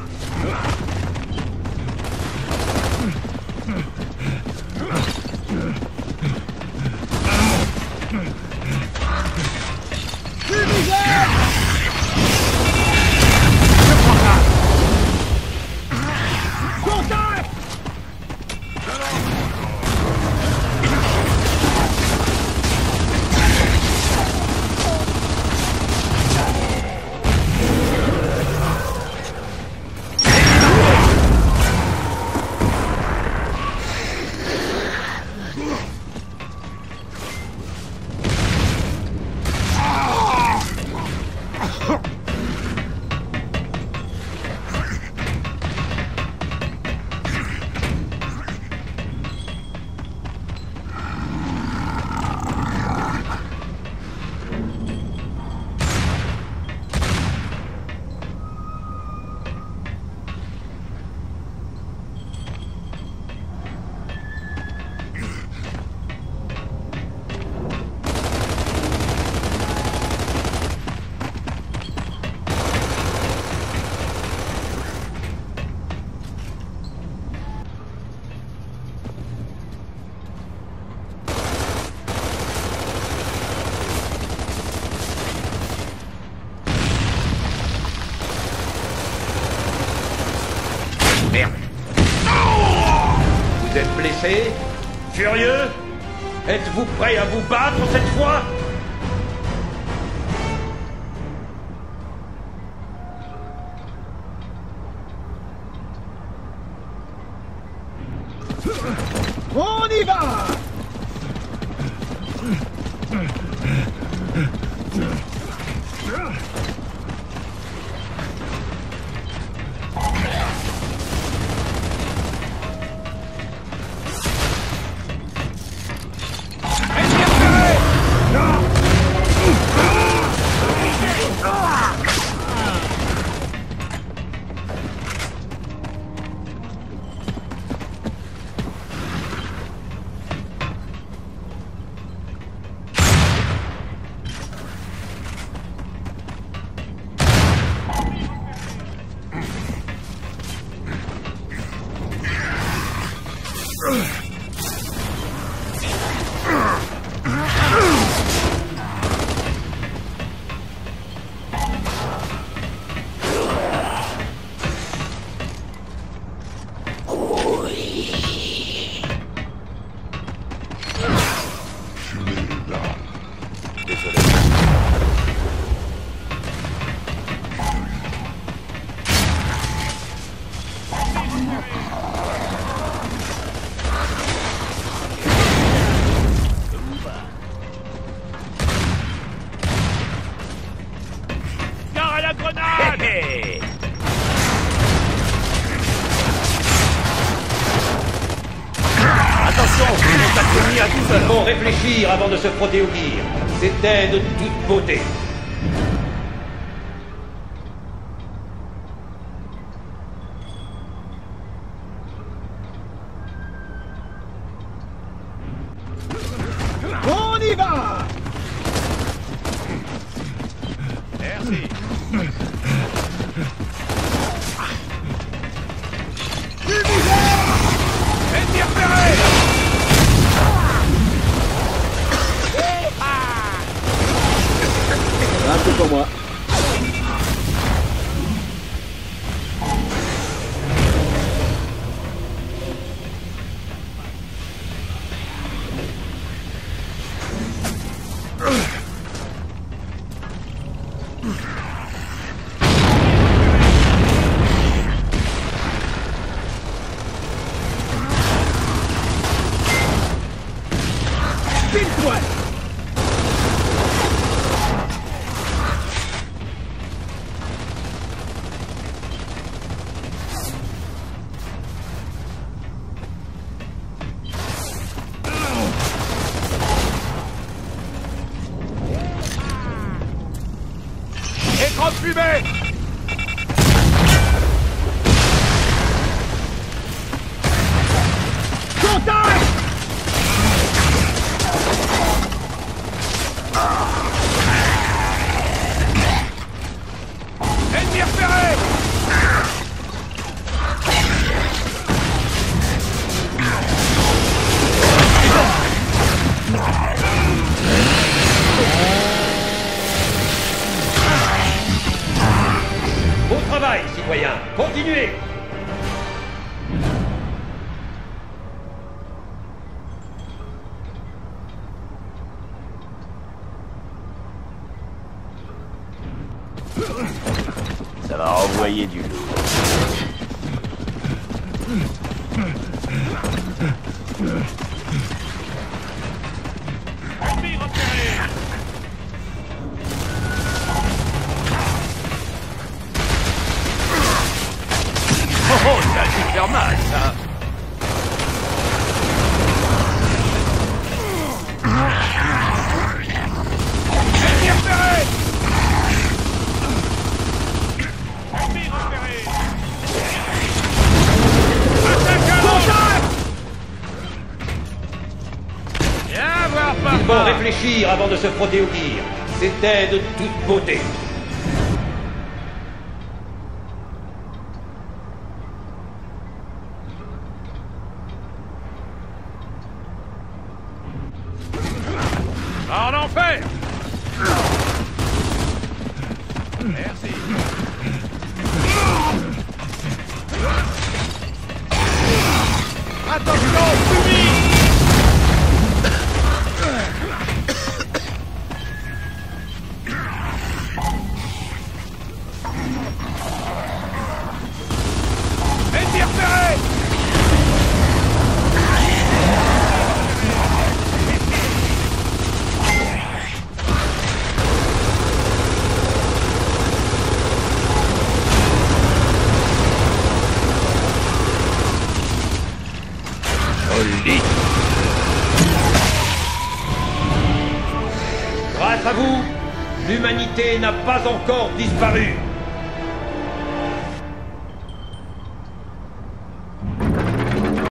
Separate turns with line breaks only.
Vous êtes blessé? Furieux? Êtes-vous prêt à vous battre cette fois?
On y va!
Nous devons réfléchir avant de se frotter au gear. C'était de toute beauté.
On y va!
Merci.
Ennemi repéré! Un peu pour moi. Pile-poil!
Écran de fumée!
Contact!
Ennemi repéré!
travail, citoyens. Continuez.
Ça va envoyer du lourd.
Ennemi repéré. Oh, ça a dû faire mal, ça. Ennemi repéré. Ennemi repéré. Viens voir
Il faut
papa.
réfléchir avant de se frotter au tir. C'était de toute beauté.
En enfer. Merci. Attention, fumée. Ennemi repéré.
Grâce à vous, l'humanité n'a pas encore disparu.